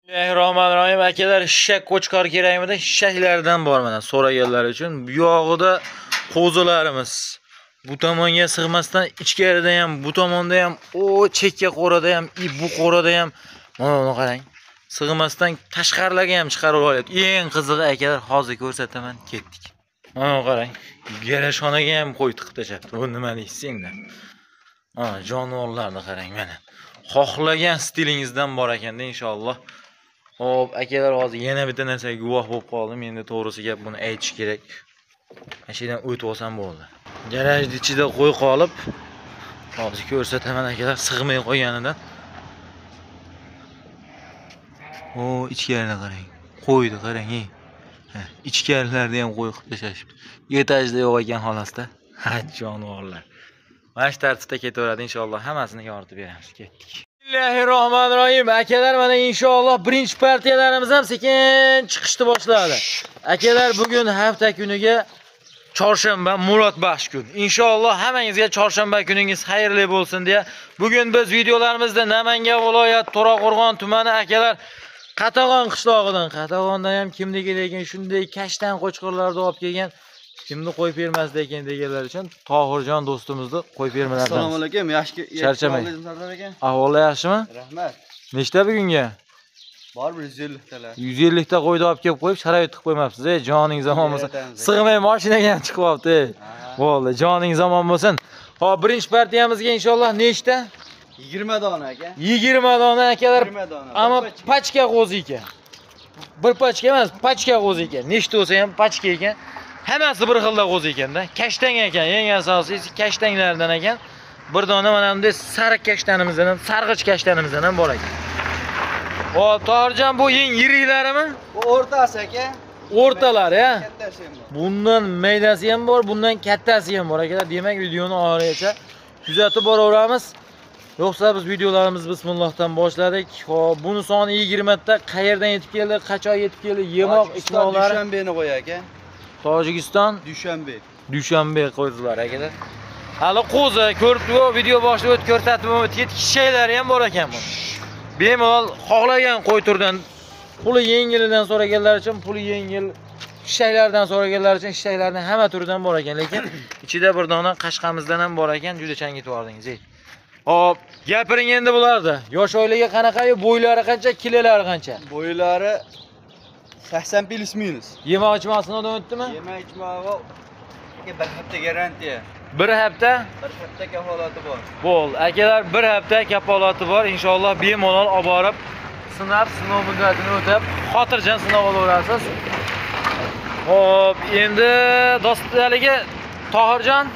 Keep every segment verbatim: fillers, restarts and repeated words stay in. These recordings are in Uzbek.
Bismillahirrahmanirrahim. Akalar, shishak qo'chqor kerakmidi? Shishaklardan bor mana so'raganlar uchun. Bu yog'ida qo'zilarimiz. Bu tomonga sig'masdan ichkarida ham, bu tomonda ham, o chekka qo'rada ham, bu qo'rada ham mana buni qarang. Sig'masdan tashqarilarga ham chiqarib olyapti. Eng qizig'i akalar, hozir ko'rsataman, ketdik. Mana qarang. Garajxonaga ham qo'y tiqib tashlabdi. Bu nima deysiz endi? Mana jonivorlarni qarang mana. Xohlagan stilingizdan bor ekanda inshaalloh. Hop, akalar, hozir yana bitta narsaga guvoh bo'lib qoldim. Endi to'g'risi gap buni aytish kerak. Mashinadan o'tib olsam bo'ldi. Garajning ichida qo'y qolib, hozir ko'rsataman akalar, sig'may qo'yganidan. O, ichkariga qarang. Qo'ydi, qarang, ey. Ha, ichkarilarda ham qo'y qilib tashlashibdi. Etajda yo'q ekan xolasda. Ha, jonivorlar. Mana shu tartibda ketaveradi inshaalloh, hammasini yoritib beramiz. Ketdik. Bismillahirrohmanirrohim. Akalar, mana inshaalloh birinchi partiyalarimiz ham sekin chiqishni boshladi. Akalar, bugun hafta kuniga chorshanba Murod baxsh kun. Inshaalloh hammangizga chorshanba kuningiz xayrli bo'lsin deya bugun biz videolarimizda Namangan viloyat To'raqo'rg'on tumani akalar Qatag'on qishlog'idan, Qatag'ondan ham kimniki lekin shunday kashtan qo'chqorlarni olib kelgan, kimni qo'yib bermasdi ekan deganlar uchun Tohirjon do'stimizni qo'yib bermalar. Assalomu alaykum. Yaxshi charchamang. aka. Ahvoli yaxshimi? Rahmat. Nechta bugunga? Bor yuz ellik talar. yuz ellik ta qo'yni olib kelib qo'yib sharoit qilib qo'ymabsiz. Ey, joning zamon bo'lsin. Sig'may mashinaga ham chiqyapti. Bo'ldi, joning zamon bo'lsin. Hop, birinchi partiyamizga inshaalloh nechta? yigirma dona aka. yigirma dona akalar. yigirma dona. Ammo pachka qo'zi ekan. Bir pachka emas, pachka qo'zi ekan. Nechta bo'lsa ham pachka ekan. Hammasi bir xilda qo'zi ekanda. Kashtang ekan, eng asosiysi kashtanglardan ekan. Bir dona mana bunday sariq kashtanimizdan ham, sarg'ich kashtanimizdan ham bor ekan. Hop, Tohirjon, bu eng yiriklarimi? Bu o'rtasi aka. O'rtalar, ya. Kattasi ham bor. Bundan maydasi ham bor, bundan kattasi ham bor akalar. Demak, videoni oxirigacha kuzatib boraveramiz. Yo'qsa biz videolarimizni bismillahdan boshladik. Hop, buni soni yigirma ta. Qayerdan yetib keldi, qachon yetib keldi, yemoq ichmoqlari. Dushanbeni qo'y aka. Tojikiston, Dushanbe. Dushanbe qo'ydilar akalar. Hali qo'zi ko'rib-ku, video boshida o'tib ko'rsatib o'tib shaylari ham bor ekan bu. Bemalol xohlagan qo'y turdan puli yengilidan so'raganlar uchun puli yengil, shaylardan so'raganlar uchun shaylarning hamma turidan bor ekan, lekin ichida bir dona qashqamizdan ham bor ekan, juda chang yetib ordingiz. Hop, gapiring endi bularda. Yosh oilaga qanaqa, bo'ylari qancha, kilolari qancha? Bo'ylari sakson plus minus. Yemoq ichmasdan o'tdimi? Yemak ichmog'i bir hafta garantiya. Bir hafta? Bir hafta kafolati bor. Bo'l, akalar, bir hafta kafolati bor. Inshaalloh bemalol olib borib, sinab, sinov muddatini o'tab, xotirjam sinov olaverasiz. Hop, endi do'stlariga Tohirjon,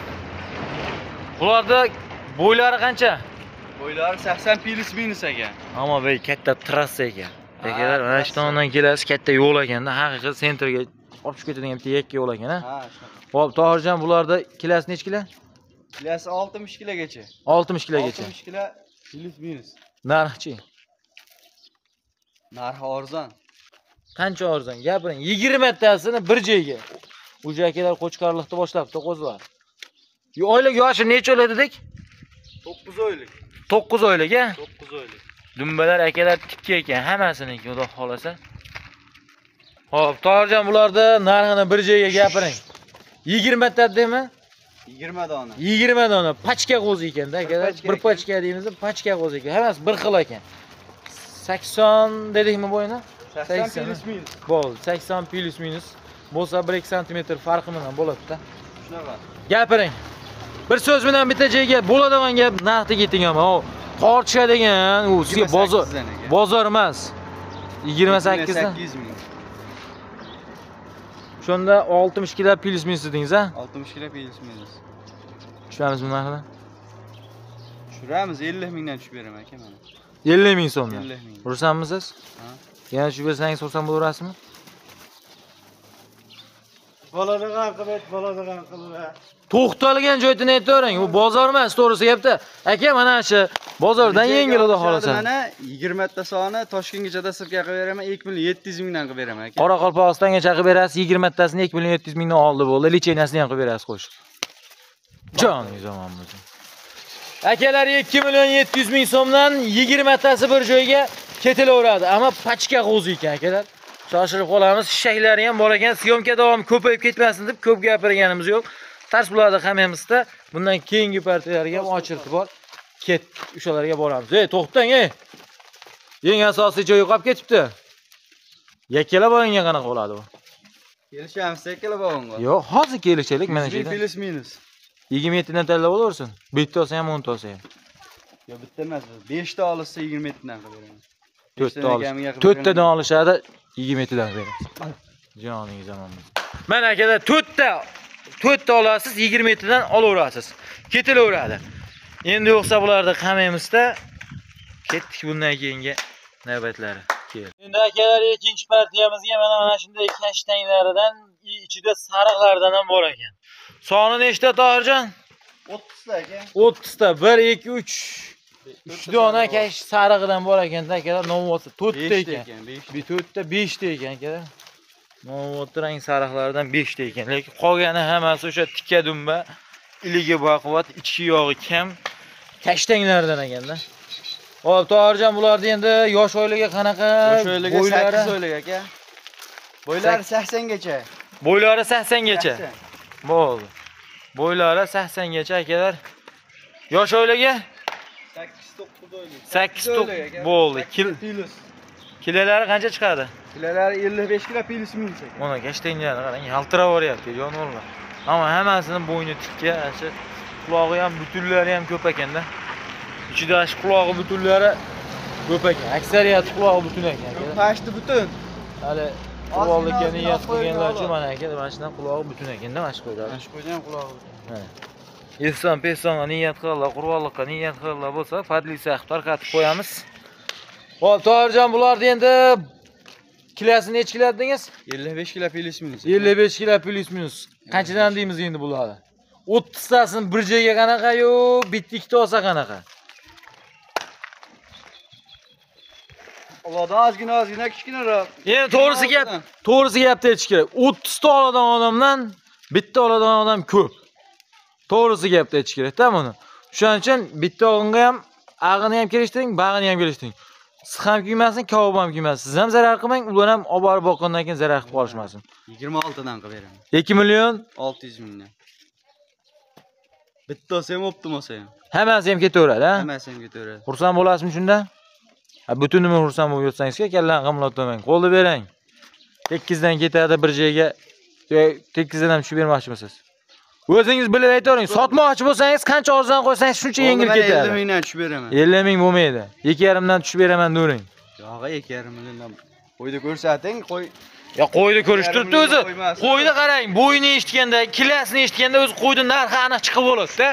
bularda bo'ylari qancha? Bo'ylari sakson plus minus ekan. Ammo bu katta trassa ekan. Akalar, mana shu tomondan kelasiz, katta yo'l ekanda, haqiqiy sentrga olib ketadigan bitta yakka yo'l ekan, ha? Ha, Hop, Tohirjon, bularda kilosi necha kilo? kilosi oltmish kilogacha. oltmish kilogacha. oltmish kilo plus minus. Narxchi? Narxi arzon. Qancha arzon? Gapiring. yigirma tasini bir joyga. O'sha akalar qo'chqorlikni boshlabdi, qo'zlar. Oylik yoshi necha o'ladi dedik? to'qqiz oylik. to'qqiz oylik, a? to'qqiz oylik. Dumbalar akalar tikka ekan, hammasiniki, xudo xolasa. Hop, Tohirjon, bularda narxini bir joyga gapiring. yigirma ta dedimi? yigirma dona. yigirma dona pachka qo'zi ekanda, akalar. Bir pachka deymiz, pachka qo'zi ekan. Hammasi bir xil ekan. sakson dedikmi bo'yini? sakson plus minus. Bo'ldi, sakson plus minus. Bo'lsa bir ikki santimetr farqi bilan bo'ladi-da. Shunaqa. Gapiring. Bir so'z bilan bitta joyga bo'ladigan gap narxga keting ama. O tortishadigan, u sizga bozor bozor emas. yigirma sakkiz dan. Shunda oltmish kilo plus minus dedingiz, ha? oltmish kilo plus minus. Tushramizmi narxini? Tushiramiz, ellik mingdan tushib beraman aka mana. ellik ming so'mdan. ellik ming. Ursanmi siz? Ha. Yana tushib bersangiz so'rsam bo'laverasizmi? Boladagan qilib, boladagan qilib. To'xtalgan joyini aytavering. U bozor emas, to'g'risi gapda. Aka, mana shu bozordan yengil xudo xolasa. Mana yigirma ta soni Toshkentgacha sirka qilib beraman, ikki million yetti yuz mingdan qilib beraman aka. Qoraqalpog'istongacha qilib berasiz, yigirma tasini ikki million yetti yuz mingdan oldi bo'ldi. Lichenasini ham qilib berasiz qo'shib. Joningiz omon bo'lsin. Akalar, ikki million yetti yuz ming so'mdan yigirma tasi bir joyga ketilaveradi. Ammo pachka qo'zi ekan akalar. Shoshilib qolamiz. Shaklari ham bor ekan. Syomka davomi ko'payib ketmasin deb ko'p gapirganimiz yo'q. Tars bo'ladi hammamizda. Bundan keyingi partiyalarga ham ochilib bor. Ket, o'shalarga boramiz. Ey, to'xtang, ey. Eng asosiy joy yo'qolib ketibdi. Yakkala bo'lganga qanaqa bo'ladi bu? Kelishamiz yakkala bo'lganga. Yo'q, hozir kelishaylik mana shu yerda. Plus minus. yigirma yetti dan tanlab olaversin. bitta olsa ham o'n ta olsa ham. Yo, bitta emas, besh ta olsa yigirma yetti dan qilib beraman. to'rt ta olish. to'rt tadan olishadi, yigirma yetti dan beramiz. Joning zamonimiz. Mana akalar to'rt ta to'rt ta olasiz, yigirma yetti dan olaverasiz. Ketilaveradi. Endi yo'qsa bularni qamaymizda ketdik bundan keyingi navbatlari. Endi akalar ikkinchi partiyamizga mana mana shunday kashtanglaridan ichida sariqlardan ham bor ekan. Soni nechta Tohirjon? o'ttiz ta aka. o'ttiz ta. bir, ikki, uch. uch dona kash sariqdan bor ekan akalar. Novosi to'rt ta ekan. Bir to'rt ta besh ta ekan akalar. Novot rang sariqlardan besh ta ekan. Lekin qolgani hammasi o'sha tikka dumba, iligi baquvvat, ichki yog'i kam kashtanglardan ekanda. Hop, Tohirjon bularni endi yosh oilaga qanaqa bo'ylari? sakkiz oylik aka. Bo'ylari sakson gacha. Bo'ylari sakson gacha. Bo'ldi. Bo'ylari sakson gacha akalar. Yosh oilaga sakkiz to'qqiz oylik. sakkiz to'qqiz bo'ldi. Kilolari qancha chiqadi? Kilolari ellik besh kilo plus minus aka. Mana kashtanglarni qarang, yaltiraveryapti jonivorlar. Ammo hammasini bo'yni tikka, ashi qulog'i ham, butunlari ham ko'p ekanda. Ichida ash qulog'i butunlari ko'p ekan. Aksariyati qulog'i butun ekan. Pashti butun. Hali qulog'likka niyat qilganlar uchun mana aka, mana shundan qulog'i butun ekanda, mana shu qo'ylar. Mana shu qo'ydan qulog'i butun. Ha. Ehson pesonga niyat qiladilar, qurbonlikqa niyat qiladilar bo'lsa, fadlisa qilib tarqatib qo'yamiz. Xo'p, Tohirjon bularni endi kilosini necha kilo dedingiz? ellik besh kilo plus minus. ellik besh kilo plus minus. Qanchadan deymiz endi bularni? o'ttiz tasini bir joyga qanaqa-yu, bitta ikkita olsa qanaqa? Allohdan ozgina ozgina kichkinaroq. Endi to'g'risi gap, to'g'risi gapni aytish kerak. o'ttiz ta oladigan odamdan bitta oladigan odam ko'p. To'g'risi gapni aytish kerak-da buni. Shuning uchun bitta o'g'inga ham ag'ini ham kelishtiring, bag'ini ham kelishtiring. Siz ham kiymasin, kavob ham kiymasin. Siz ham zarar qilmang, ular ham olib borib boqqandan keyin zarar qilib qolishmasin. yigirma olti dan qilib beraman. ikki million olti yuz mingdan. Bitta olsa ham optim olsa ham. Hammasi ham ketaveradi, ha? Hammasi ham ketaveradi. Xursand bo'lasizmi shunda? Ha, butunini xursand bo'lib yotsangiz-ku, kallan qimlatmang. Qo'lni bering. tekkizdan ketadi bir joyga. tekkizdan ham tushib bermoqchimisiz? O'zingiz bilib aytavering, sotmoqchi bo'lsangiz qancha arzon qo'ysangiz shuncha yengil ketadi. ellik mingdan tushib beraman. ellik ming bo'lmaydi. ikki yarim dan tushib beraman deng. Yo'q, ikki yarim milliondan. Qo'yni ko'rsating, qo'y. Ya qo'yni ko'rish turibdi o'zi. Qo'yni qarang, bo'yini eshitganda, kilosini eshitganda o'zi qo'yning narxi aniq chiqib bo'ladi-da.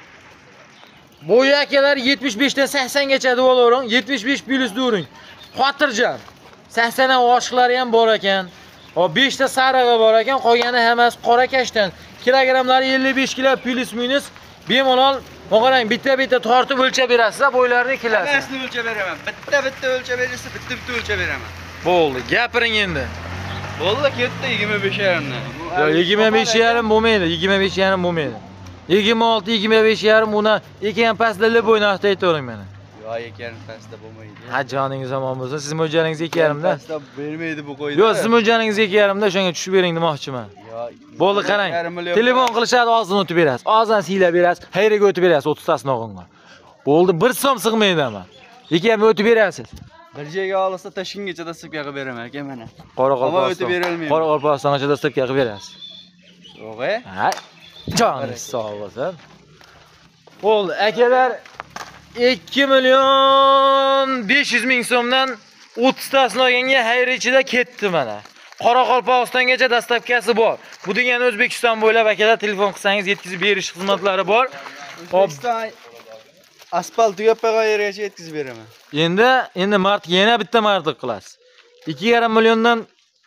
Bo'yi akalar yetmish besh dan sakson gacha deb olavering, yetmish besh plus deng. Xotirjam. sakson dan oshiqlari ham bor ekan. Hop besh ta sarig'i bor ekan, qolgani hammasi qora kashtan. Kilogramlari ellik besh kilo plus minus bemalol. Qarang, bitta-bitta tortib o'lchab berasiz, bo'ylarini kilasi. Hammasini o'lchab beraman. Bitta-bitta o'lchab berasiz, bitta-bitta o'lchab beraman. Bo'ldi, gapiring endi. Bo'ldi, ketdi yigirma besh yarim dan. Yo, yigirma besh yarim bo'lmaydi, yigirma besh yarim bo'lmaydi. yigirma olti yigirma besh yarim uni ekan pastda lib o'ynashda aytavering meni. Yo'q, ikki yarim pastda bo'lmaydi. Ha, joningiz omon bo'lsin. Siz mo'ljalingiz ikki yarim da. Pastda bermaydi bu qo'yda. Yo'q, siz mo'ljalingiz ikki yarim da, o'shanga tushib bering demoqchiman. Bo'ldi, qarang. Telefon qilishadi, ozdan o'tib berasiz. Ozdan siylab berasiz, xayriga o'tib berasiz o'ttiz tasini o'g'inga. Bo'ldi, bir so'm sig'maydi ama. ikki yarim o'tib berasiz. Bir joyga olsa Toshkentgacha dastlabga qilib beraman aka mana. Qoraqalpog'iston. O'tib berolmayman. Qoraqalpog'istongacha dastlabga qilib berasiz. Yo'q-e? Ha. Joningiz sog' bo'lsin. Bo'ldi, akalar ikki million besh yuz ming so'mdan o'ttiz tasini olganga xayri ichida ketdi mana. Qoraqalpog'istongacha dastlabkasi bor. Bu degani O'zbekiston bo'ylab akalar telefon qilsangiz yetkazib berish xizmatlari bor. O'zbekiston asfalt yo'q yergacha yetkazib beraman. Endi endi mart yana bitta martlik qilasiz. ikki yarim milliondan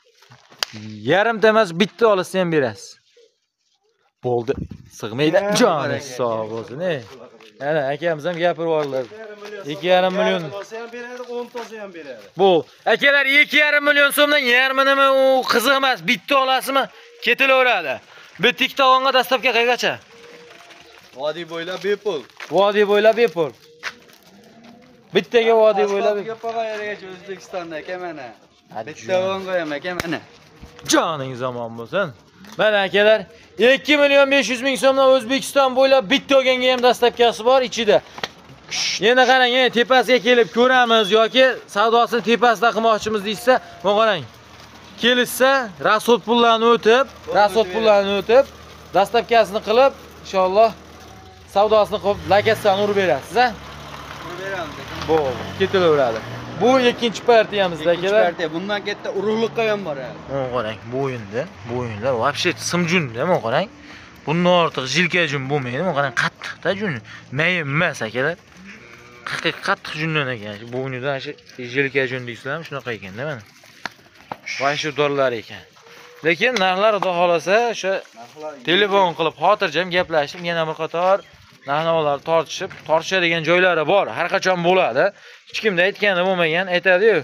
yarimta emas bitta olsa ham berasiz. Bo'ldi. Sig'maydi. Joningiz sog' bo'lsin, ey. Ana akamiz ham gapirib yubordilar. ikki yarim million olsa ham beradi, o'n ta olsa ham beradi. Bu akalar ikki yarim million so'mdan yarminimi u qiziq emas, bitta olasizmi? Ketilaveradi. Bitta ikkita olganga dastlabga qaygacha? Vodiy bo'ylab bepul. Vodiy bo'ylab bepul. Bittaga vodiy bo'ylab. Yo'qqa yergacha O'zbekistonda aka mana. Hadi Bitta o'g'on qo'yaman aka mana. Joning zamon bo'lsin. Mana akalar ikki million besh yuz ming so'mdan O'zbekiston bo'ylab bitta olganga ham dastlabkasi bor ichida. Yana qarang, yana tepasiga kelib ko'ramiz yoki savdosini tepasida qilmoqchimiz deysa, bu qarang. Kelishsa, rasxod pullarni o'tib, rasxod pullarni o'tib, dastlabkasini qilib, inshaalloh savdosini qilib, lakatsani urib berasiz, ha? Urib beramiz aka. Bo'ldi, ketilaveradi. Bu ikkinchi partiyamizda Ikkinchi akalar. partiya. Bundan katta urug'liqqa ham bor ha. Mana qarang, bu o'yinda, bu o'yinlar вообще simjunda, mana qarang. Bundan ortiq jilka jun bo'lmaydi, mana qarang, qattiqda jun. Mayim emas akalar. Haqiqiy qattiq jundan ekan. Bu o'yinda shu jilka jun deysizlarmi, shunaqa ekan-da mana. Va shu dollar ekan. Lekin narxlar xudo xolasa o'sha telefon qilib xotirjam gaplashib, yana bir qator narxlar tortishib, tortishadigan joylari bor. Har qachon bo'ladi. Hech kimda aytgani bo'lmagan, aytadi-yu.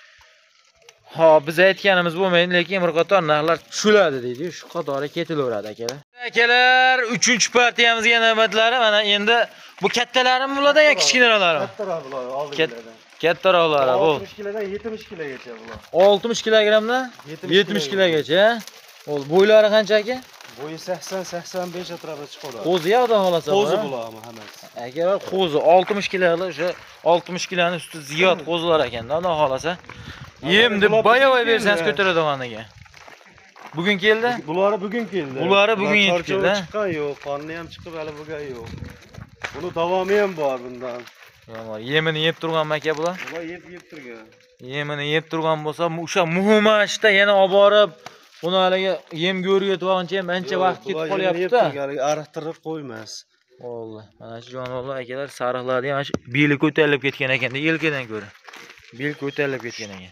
Ha, biz aytganimiz bo'lmaydi, lekin bir qator narxlar tushiladi deydi. Shu qatori ketilaveradi akalar. Akalar, uchinchi partiyamizga navbatlari mana endi bu kattalarimi bo'ladi yoki kichkinalarimi? Kattaroq bular, oldingilardan. Kattaroqlari bu. oltmish kilodan yetmish kilogacha bular. oltmish kilogrammdan yetmish kilogacha. Ol bo'ylari qancha aka? Bo'yi sakson sakson besh atrofida chiqadi. Qo'zi ya xudo xolasa. Qo'zi bularmi hammasi? Akalar qo'zi oltmish kilolar, o'sha oltmish kiloning usti ziyod qo'zilar ekanda, xudo xolasa. Yem deb bayovoy bersangiz ko'taradigan ekan. Bugun keldi? Bulari bugun keldi. Bulari bugun yetib keldi. Chiqqan yo'q, qonni ham chiqib hali bo'lgan yo'q. Buni davomi ham bor bundan. Yomon, yemini yeb turganmi aka bular? Bular yeb yeb turgan. Yemini yeb turgan bo'lsa, o'sha muhim ishda yana olib borib, uni haliga yem go'riyotib olguncha ham ancha vaqt ketib qolyapti-da. Ariqtirib qo'ymas. Valloh, mana shu jonivorlar akalar sariqlarni ham beli ko'tarilib ketgan ekanda, yelkadan ko'ra. Bel ko'tarilib ketgan ekan.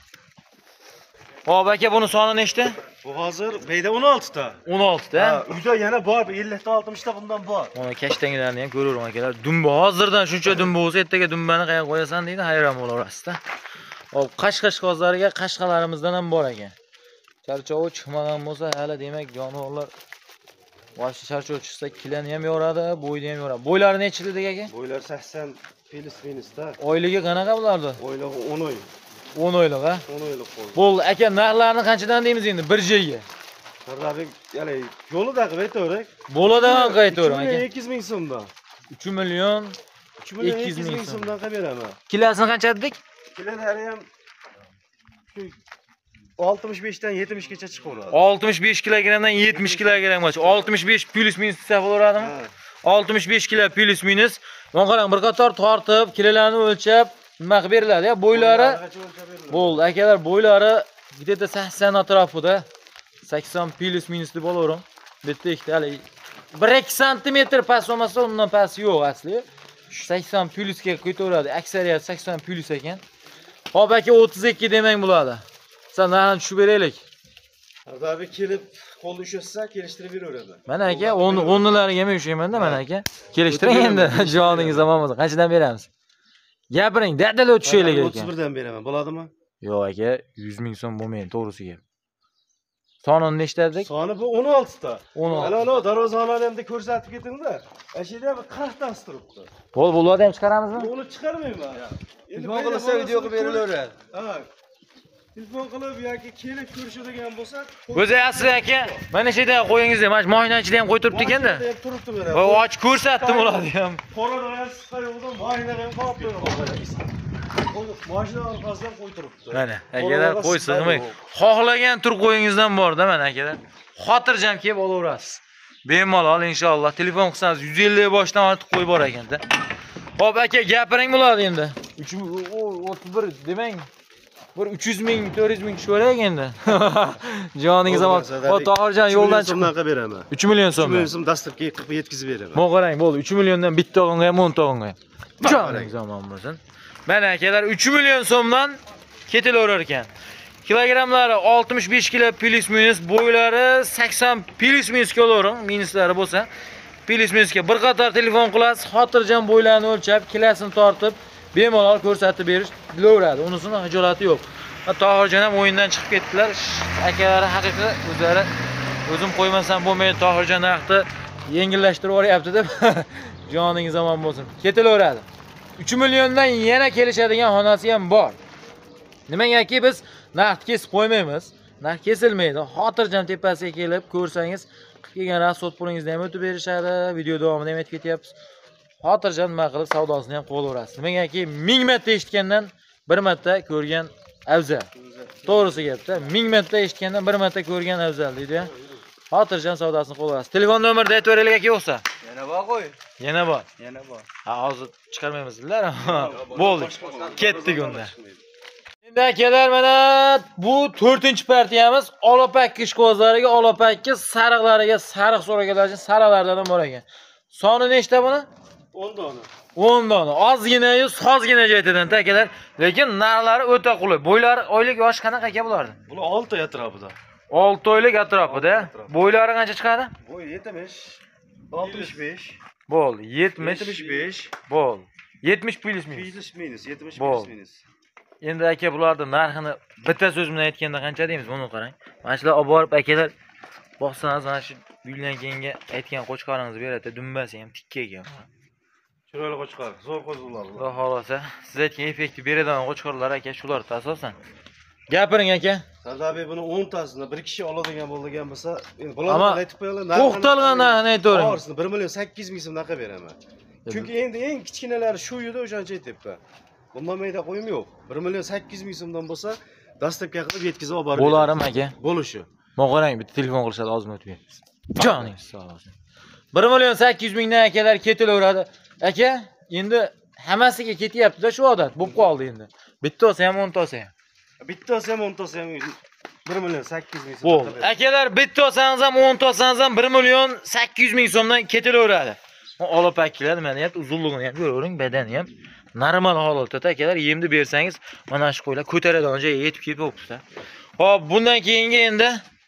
Hop aka, buni soni nechta? Bu hozir beyda o'n olti ta. o'n olti ta. Ha, uyda yana bor, ellik ta oltmish ta bundan bor. Mana kashtanglarni ham ko'raverman akalar. Dumba hozirdan shuncha dumba bo'lsa, ertaga dumbani qayerga qo'yasan deydi, hayron bo'laverasiz-da. Hop, qashqash qozlariga qashqalarimizdan ham bor ekan. Charchovi chiqmagan bo'lsa, hali demak jonivorlar bosh charchov chiqsa, kilani ham yoradi, bo'yni ham yoradi. Bo'ylari necha dedik aka? Bo'ylar sakson plus minus ta. Oyligi qanaqa bulardi? Oyligi o'n oy. o'n oylik, ha? o'n oylik qo'y. Bo'ldi, aka, narxlarni qanchadan deymiz endi? Bir joyga. Qarabek, ya'ni yo'lida qilib aytaverak. Bo'ladigan qaytavering aka. ikki yuz ming so'mdan. uch million uch million ikki yuz ming so'mdan qilib beraman. Kilosini qancha dedik? Kilolari ham shu oltmish besh dan yetmish gacha chiqaveradi. oltmish besh kilogrammdan yetmish kilogrammgacha. oltmish besh plus minus desa bo'laveradimi? oltmish besh kilo plus minus. Mana qarang, bir qator tortib, kilolarni o'lchab, nima qilib beriladi ya? Bo'ylari bo'ldi, akalar, bo'ylari где-то sakson atrofida. sakson plus minus deb olavering. Bitta ikkita hali bir ikki santimetr past bo'lmasa, undan past yo'q asli. sakson plusga ko'taveradi. Aksariyat sakson plus ekan. Hop aka, o'ttiz ikki demang bo'ladi. Sen narxni tushib beraylik. Abi kelib qo'lni ushlatsa, kelishtirib beraveraman. Mana aka, o'nlariga men ushaymanda, mana aka. Kelishtiring endi, joningiz zamon bo'lsa, qanchadan beramiz? Gapiring, dadala tushaylik aka. o'ttiz bir dan beraman, bo'ladimi? Yo'q aka, yuz ming so'm bo'lmaydi, to'g'risi gap. Sonini nechta dedik? Soni bu o'n olti ta. o'n olti. Ana ana darvozalarni ham ko'rsatib ketingda. Ashida bir qirq tasi turibdi. Bo'l, bo'ladi ham chiqaramizmi? Uni chiqarmayman. Telefon qilsa video qilib berilaveradi. Ha. Telefon qilib yoki kelib ko'rishadigan bo'lsa, O'zi asli aka, mana shu yerda qo'yingizda, mana mashina ichida ham qo'y turibdi ekanda. turibdi mana. Va och ko'rsatdim ularni ham. Qorada ham siqay yo'qdan mashina ham qolib turibdi. Mashina orqasidan qo'y turibdi. Mana, akalar qo'y sig'may. Xohlagan tur qo'yingizdan bor-da mana akalar. Xotirjam kelib olaverasiz. Bemalol inshaalloh. Telefon qilsangiz yuz ellik boshdan ortiq qo'y bor ekanda. Hop aka, gapiring bo'ladi endi. o'ttiz bir demang. Bir uch yuz ming, to'rt yuz ming tushib endi. Joningiz zamon. O Tohirjon yo'ldan chiqib so'mdan qilib beraman. uch million so'm. uch million so'm dastlabki qilib yetkazib beraman. Mo qarang, bo'ldi. uch milliondan bitta o'g'inga ham o'n ta o'g'inga ham. Joningiz zamon bo'lsin. Mana akalar, uch million so'mdan ketilaverar ekan. Kilogramlari oltmish besh kilo plus minus, bo'ylari sakson plus minus kilogram, minuslari bo'lsa, plus minusga bir qator telefon qilasiz, xotirjam bo'ylarni o'lchab, kilosini tortib, bemalol ko'rsatib berish dilaveradi. Unisini hijolati yo'q. Tohirjon ham o'yindan chiqib ketdilar. Akalari haqiqiy o'zlari o'zim qo'ymasam bo'lmaydi, Tohirjon haqda yengillashtirib yuboryapti deb. Joningiz zamon bo'lsin. Ketilaveradi. uch milliondan yana kelishadigan xonasi ham bor. Nimagaki biz narx kesib qo'ymaymiz. Narx kesilmaydi. Xotirjam tepasiga kelib ko'rsangiz, kelgan rasxod pulingizni ham o'tib berishadi. Video davomida ham aytib ketyapmiz. Xotirjam nima qilib savdosini ham qo'llaverasiz. Nimagaki ming marta eshitgandan bir marta ko'rgan afzal. To'g'risi gapda, ming marta eshitgandan bir marta ko'rgan afzal deydi. Xotirjam savdosini qo'llaverasiz. Telefon nomerini aytib beraylik aka yo'qsa. Yana bor qo'y. Yana bor. Yana bor. Ha, hozir chiqarmaymizlar. Bo'ldi. Ketdik unda. Endi akalar, mana bu to'rtinchi partiyamiz olopak ishqibozlariga, olopakki sariqlariga, sariq so'raganlar uchun sariqlardan ham bor ekan. Soni nechta buni? o'n dona. o'n dona. Ozgina-yu sozgina joydan akalar, lekin narxlari o'ta qulay. Bo'ylari oylik yoshi qanaqa aka bularni? Bular olti atrofida. olti oylik atrofida. Bo'ylari qancha chiqadi? Bo'y yetmish, oltmish besh. Bo'ldi, yetmish yetmish besh. Bo'ldi. yetmish plyus minus. Plyus minus, yetmish Bo'ldi. minus. Endi aka bularning narxini bitta so'z bilan aytganda qancha deymiz, buni qarang. Mana shular olib borib akalar boqsangiz, mana shu uylan keyinga aytgan qo'chqoringizni beradi, dumbasi ham tikka ekan. Chiroyli qo'chqor, zo'r qo'zg'ollar bular. Xudo xolasa, siz aytgan effektni beradigan qo'chqorlar aka shular asosan. Gapiring aka. Sardarbek buni o'n tasini bir kishi oladigan bo'lgan bo'lsa, endi Ammo bularni aytib qo'yinglar. to'xtalgan narxini aytavering. To'g'risini bir million sakkiz ming so'm narxga beraman. Chunki endi eng kichkinalari shu yerda o'shancha aytibdi. Bundan mayda qo'yim yo'q. bir million sakkiz ming so'mdan bo'lsa, dastlabki qilib yetkazib olib borib. Bo'larim aka. Bo'lishi. Men qarang, bitta telefon qilishadi, ozmi o'tib beramiz. Joningiz sog' bo'lsin. bir million sakkiz yuz mingdan akalar ketilaveradi. Aka, endi hammasiga ketyapti-da shu odat. Bo'lib qoldi endi. Bittasi ham o'ntasi ham. Bittasi ham o'ntasi ham bir million sakkiz ming so'm. Bo'ldi. Akalar, bittasangiz ham o'ntasangiz ham bir million sakkiz yuz ming so'mdan ketilaveradi. Olib akkilar nima deyapti? Uzunligini ham ko'ravering, badani ham normal holatda akalar, yemni bersangiz, mana shu qo'ylar ko'taradigan joyga yetib kelib bo'libdi. Xo'p, bundan keyingi endi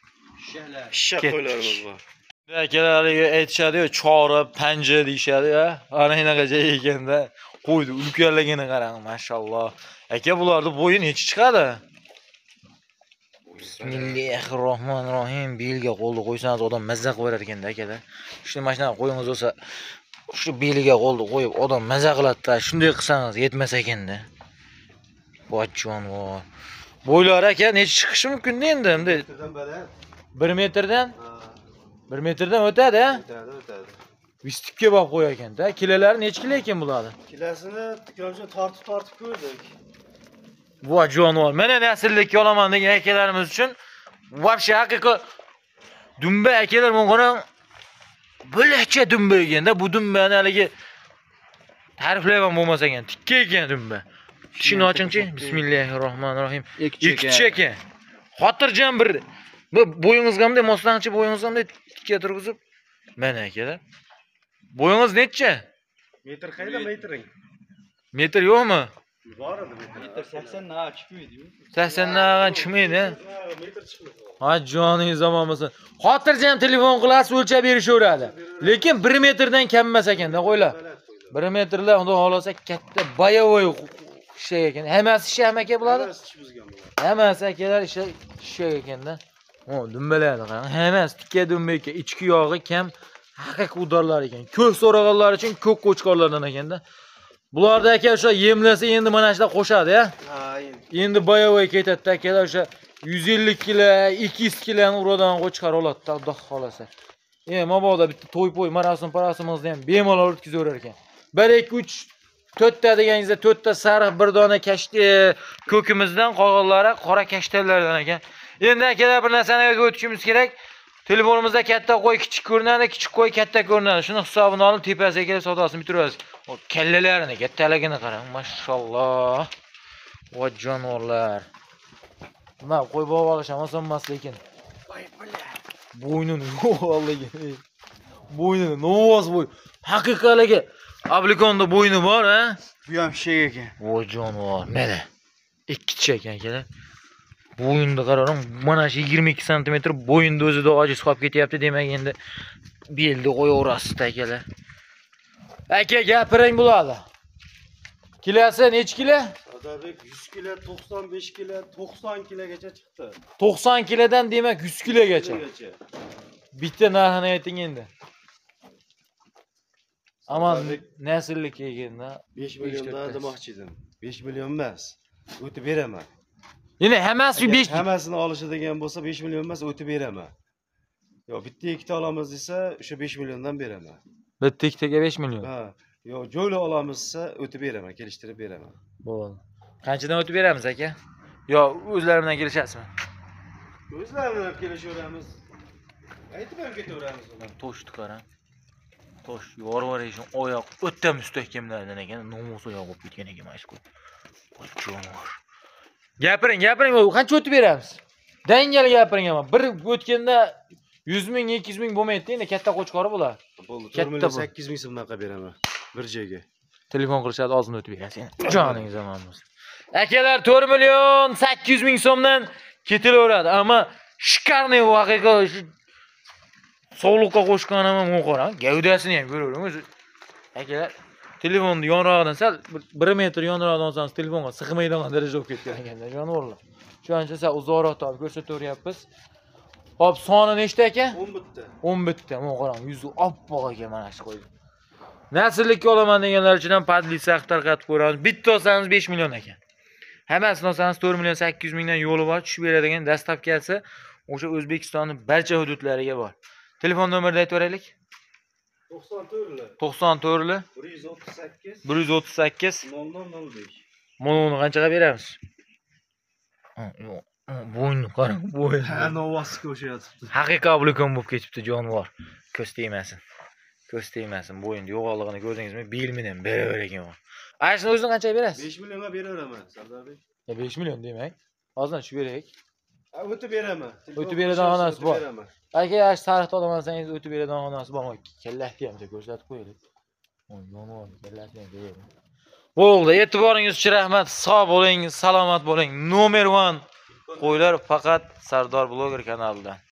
Shishak qo'ylarimiz bor. akalar aytishadi-yu, chori, panja deyishadi-ya. Ana shunaqa joy ekanda, qo'ydi, ulkanligini qarang, mashalloh. Aka, bularning bo'yi necha chiqadi? Bismillahirrohmanirrohim. Belga qo'lni qo'ysangiz odam mazza qilar ekanda akalar. Shuni mana shunaqa qo'yingiz bo'lsa, shu beliga qo'lni qo'yib odam mazza qiladi-da. Shunday qilsangiz yetmas ekanda. Bochjon bor. Bo'ylari aka necha chiqishi mumkin endi? Endi bir metrdan bir metrdan o'tadi, ha? O'tadi, o'tadi. Vistipga borib qo'yar ekanda. Kilolari necha kilo ekan bularni? Kilosini tikoncha tortib-tortib ko'rdik. Voy jonivor. Mana nasllikka olaman degan akalarimiz uchun вообще haqiqiy dumba akalar men qarang bo'lakcha dumba ekanda. Bu dumbani haligi ta'riflayman bo'lmasa ekan. Tikka ekan dumba. Tishini ochingchi. Bismillahirrohmanirrohim. Ikkichi ekan. Xotirjam bir bu bo'yingizga ham moslanchi bo'yingizga ham tikka turg'izib. Mana akalar. Bo'yingiz necha? Metr qayda metring? Metr yo'qmi? Bor edi metr. sakson na chiqmaydi-yu. sakson dan chiqmaydi. Metr chiqmaydi. Ha joningiz omon bo'lsin. Xotirjam telefon qilasiz, o'lchab berishaveradi. Lekin bir metrdan kam emas ekanda, qo'ylar. bir metrlar unda xolasa katta boyovoy kishi ekan. Hammasi sham aka bo'ladi. Hammasi ish buzgan bo'ladi. Hammasi akalar ish kishi ekanda. O, dumbalarni qarang. Hammasi tikka dumba ekan. Ichki yog'i kam, haqiqiy udorlar ekan. Ko'k so'raganlar uchun ko'k qo'chqorlardan ekanda. Bularda aka o'sha yemlasa endi mana shular qo'shadi, ya. Ha, endi. Endi boyovoy ketadi akalar, o'sha yuz ellik kilo, ikki yuz kiloni uradigan qo'chqor oladi, xudo xolasa. E, mabodo bitta to'y-po'y, marosim, parosimizni ham bemalol o'tkazaverar ekan. bir ikki uch to'rt ta deganingizda to'rt ta sariq, bir dona kashti ko'kimizdan, qolganlari qora kashtalardan ekan. Endi akalar bir narsani o'tishimiz kerak. Telefonimizda katta qo'y kichik ko'rinadi, kichik qo'y katta ko'rinadi. Shuni hisobini olib tepasiga kelib savdosini bitiramiz. O kallalarini, kattaligini qarang, mashalloh. Voy jonivorlar. Nima qo'y bo'g'ib olish ham oson emas lekin. Bo'ynini, vallahi. Bo'ynini, novoz bo'y. Haqiqatlarga Ablikonda bo'yni bor, ha? Bu ham shek ekan. Voy jonivor, mana. Ikkicha ekan akalar. Bo'yinni qarang, mana shu yigirma ikki santimetr bo'yinda o'zida ojiz qolib ketyapti, demak endi belni qo'yaverasiz akalar. Aka gapiring bo'ladi. Kilosi necha kilo? Sardarbek yuz kilo, to'qson besh kilo, to'qson kilogacha chiqdi. to'qson kilodan demak yuz kilogacha. Kilogacha. Bitta narxini ayting endi. Aman Sardarbek nesillik egenda. besh milliondan demoqchi edim. besh million emas. O'tib beraman. Yine hammasi besh. Hammasini olishi degan bo'lsa besh million emas, o'tib beraman. Yo, bitta ikkita olamiz desa, o'sha besh milliondan beraman. Bitta ikkitaga besh million. Ha, yo, joyli olamiz desa, o'tib beraman, kelishtirib beraman. Bo'ldi. Qanchadan o'tib beramiz aka? Yo, o'zlari bilan kelishasizmi? O'zlari bilan kelishaveramiz. Aytib ham ketaveramiz ular. Tosh qaram. Tosh yorvar ekan, oyoq o'ta mustahkamlardan ekan, nomus oyoq bo'lib ketgan ekan mana shu. Voy jonivor. Gapiring, gapiring, qancha o'tib beramiz? Dangal gapiring ama. Bir o'tganda yuz ming, ikki yuz ming bo'lmaydi, endi katta qo'chqori bular. Bo'ldi, Katta to'rt million bu. sakkiz ming so'mdan qilib beraman. Bir joyga. Telefon qilishadi, ozg'in o'tib berasiz. Joningiz zamonimiz. Akalar to'rt million sakkiz yuz ming so'mdan ketilaveradi, ammo shikarniy vaqiqa shu sog'liqqa qo'shgan ham muqaram. Gavdasini ham ko'ravering o'zi. Akalar telefonni yonrog'idan sal bir metr yonrog'idan olsangiz telefonga sig'maydigan darajada bo'lib ketgan ekanda, jonivorlar. Shuning sal uzoqroqdan ko'rsataveryapmiz. Hop, soni nechta aka? o'n bitta. o'n bitta. Mana qarang, yuzi oppoq ekan mana shu qo'ydi. Nasllikka olaman deganlar uchun ham padlitsa tarqatib ko'ramiz. Bitta olsangiz besh million ekan. Hammasini olsangiz to'rt million sakkiz yuz mingdan yo'li bor, tushib beradigan dastavkasi o'sha O'zbekistonning barcha hududlariga bor. Telefon nomerini aytib beraylik. to'qson to'rt to'qson to'rt bir yuz o'ttiz sakkiz bir yuz o'ttiz sakkiz nol nol nol besh. Mononi qanchaga beramiz? Ha, yo'q. Bo'yni qarang, bo'yni. Ha, novasiga o'xshayapti. Haqiqiy oblikon bo'lib ketibdi jonivor. Ko'z tegmasin. Ko'z tegmasin. Bo'yinda yo'qligini ko'rdingizmi? Belmini ham beraver ekan. Ayshni o'zini qanchaga berasiz? besh millionga beraveraman, Sardarbek. Ya besh million demak. Hozir tushib beraylik. Ha, o'tib beraman. O'tib beradigan xonasi bor. O'tib beraman. Aka, yaxshi sariqta olmasangiz o'tib beradigan xonasi bor. Kallasini ham ko'rsatib qo'yaylik. Voy, jonivor, kallasini ham beraylik. Bo'ldi, e'tiboringiz uchun rahmat. Sog' bo'ling, salomat bo'ling. Nomer bir qo'ylar faqat Sardor Bloger kanalidan.